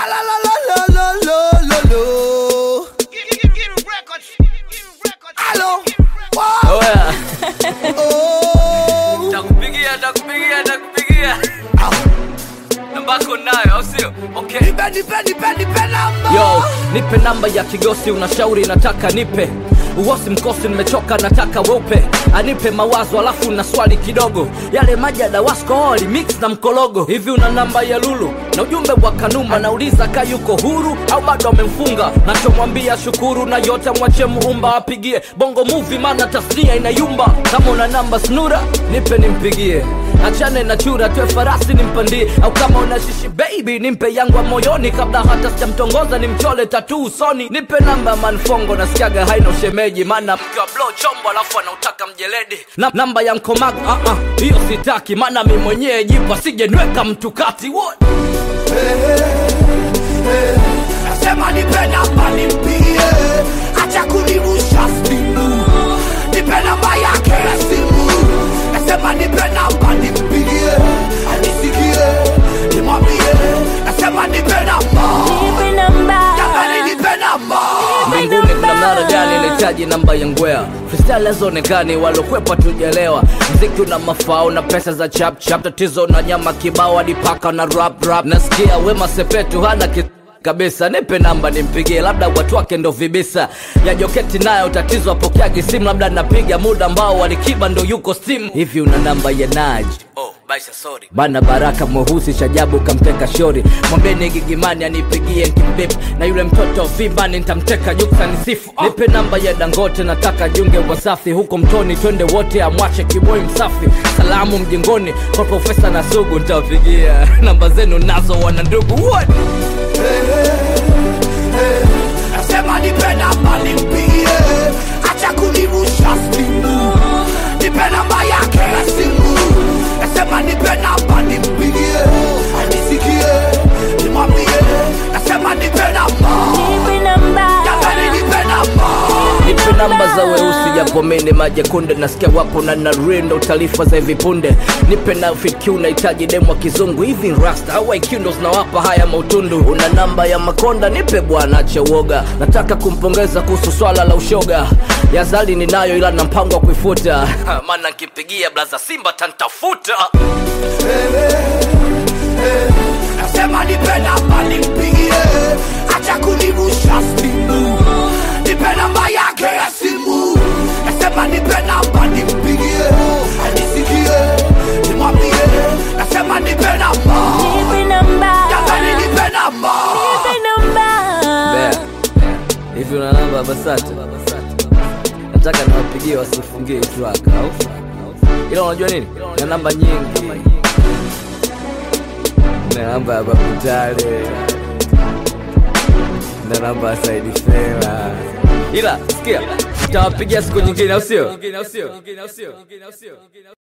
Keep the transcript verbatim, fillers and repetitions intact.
la la la la la la la la. Hello. Oh yeah. Oh. Takupigia, takupigia, takupigia. Namba nayo, au sio? Okay. Nipe, nipe, nipe, nipe namba. Yo, nipe namba ya kigosi unashauri nataka nipe. Uosi mkosi nimechoka nataka weupe. Anipe mawazo alafu na swali kidogo. Yale maji ya Dawasko oli mix na mkologo. Hivi una namba ya Lulu na ujumbe wa Kanuma, nauliza ka yuko huru au bado amemfunga. Nachomwambia shukuru na yote mwache muumba apigie. Bongo movie maana tasnia inayumba. Kama una namba Snura nipe nimpigie. Achane na chura tuwe farasi nimpandie. Au kama una shishi baby nimpe yangu wa moyoni. Kabla hata sijamtongoza nimchole tattoo usoni. Nipe namba manfongo nasikiaga haina ushemeji. Mana mkiwa blow chombo alafu anautaka mjeledi. Na, namba ya mkomago ah uh ah -uh, hiyo sitaki. Mana mi mwenyewe jipa sije nweka mtu kati. What? Hey, hey, hey. Nasema nipe namba nimpie. Acha kunirusha simu. Nipe namba yake ya simu. Nasema nipe namba nimpie. Anisikie nimwambie. Nasema nipe namba. Nipe namba. Jamani nipe namba. Mbinguni kuna mnara gani nahitaji namba ya ngwea. Freestyle zonekani walokwepa tujelewa. Mziki una mafao na pesa za chap chap. Tatizo na nyama kibao hadi paka na rap rap. Nasikia Wema Sepetu hana ki kabisa. Nipe namba nimpigie, labda watu wake ndo vibisa. Ya Joketi nayo tatizo apokeagi simu. Labda napiga muda ambao walikiba ndo yuko steam. Hivi una namba ya Naj? Oh, baisha sorry. Bana Baraka Mweusi Shajabu kamteka shori. Mwambeni Gigimani anipigie kimbip. Na yule mtoto Vibani nitamteka Juksa nisifu. Oh. Nipe namba ya Dangote nataka junge Wasafi. Huko mtoni twende wote amwache kiboi msafi. Salamu mjingoni kwa Profesa na Sugu nitawapigia. Namba zenu nazo wana ndugu. What? Hey, hey, hey. Nasema nipe namba nimpie. Acha kunirusha simu. Nipe namba yake ya simu. Nasema nipe namba nimpigie. Anisikie nimwambie. Nasema nipe namba. Nipe namba. Jamani nipe namba. Nipe namba za weusi japo mene majekunde. Nasikia wapo na narindo taarifa za hivi punde. Nipe na F Q nahitaji demo wa kizungu. Hivi rasta au I Q ndo zinawapa haya mautundu. Una namba ya Makonda nipe bwana acha uoga. Nataka kumpongeza kuhusu swala la ushoga. Ya Zali ninayo ila na mpango wa kuifuta. Maana nikipigia blaza Simba tantafuta. Hey, hey, hey. Nasema nipe namba nimpigie. Acha kunirusha simu. Nipe namba yake ya simu. Nasema nipe namba nimpigie. Anisikie nimwambie. Nasema nipe namba. Nipe namba. Jamani nipe namba. Nipe namba. Bea, hivi una namba Basata? Nataka niwapigie wasifungie track au? Ila unajua nini? Na namba nyingi. Na namba ya Bakutale. Na namba ya Saidi Fela. Ila sikia, tutawapigia siku nyingine au sio?